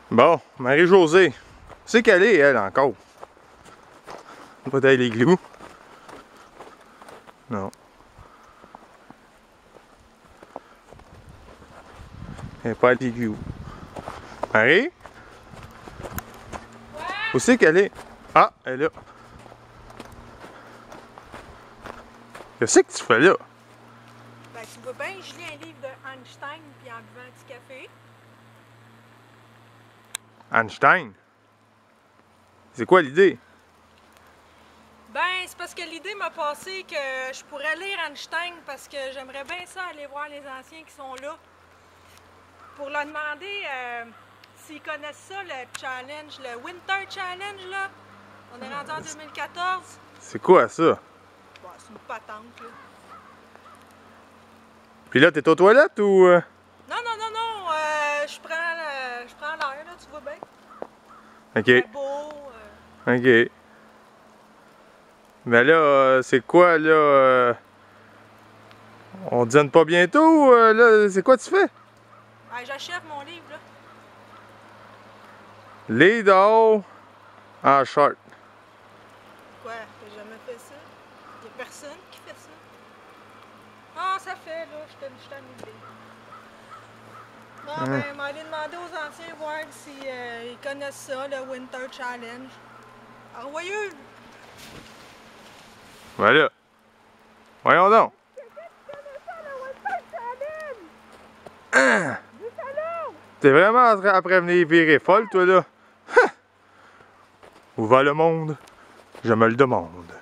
Bon, Marie-Josée. C'est qu'elle est, elle, encore. Pas d'aller les glous. Non. Elle n'est pas à les glous. Marie? Ouais. Où c'est qu'elle est? Ah, elle est là. Qu'est-ce que tu fais là? Ben, tu vois bien, je lis un livre de Einstein puis en buvant un petit café. Einstein? C'est quoi l'idée? Ben, c'est parce que l'idée m'a passé que je pourrais lire Einstein parce que j'aimerais bien ça aller voir les anciens qui sont là. Pour leur demander s'ils connaissent ça, le challenge, le Winter Challenge, là. On est rendu en 2014. C'est quoi ça? Bon, c'est une patente, là. Puis là, t'es aux toilettes ou... Non, je prends l'air, là, tu vois bien. Ok. C'est beau. Ok. Mais là, c'est quoi, là? On dîne pas bientôt? Là, c'est quoi tu fais? Ben, j'achève mon livre, là. Les dehors en short. Quoi? T'as jamais fait ça? Y'a personne qui fait ça? Ah, ça fait, là, je t'ai annulé. Bon, ben, m'a allé demander aux anciens voir si ils connaissent ça, le Winter Challenge. Envoyez-le! Voilà. Voyons donc. Quelqu'un qui connaît ça, le Winter Challenge! Hein? Dis-le! T'es vraiment après venir virer folle, toi, là? Où va le monde? Je me le demande.